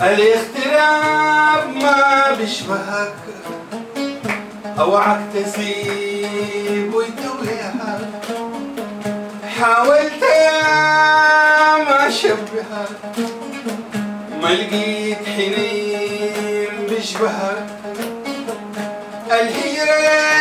الاغتراب ما بيشبهك، اوعك تسيب ويتوهك. حاولت يا ما شبهك، ما لقيت حنين بيشبهك. الهجرة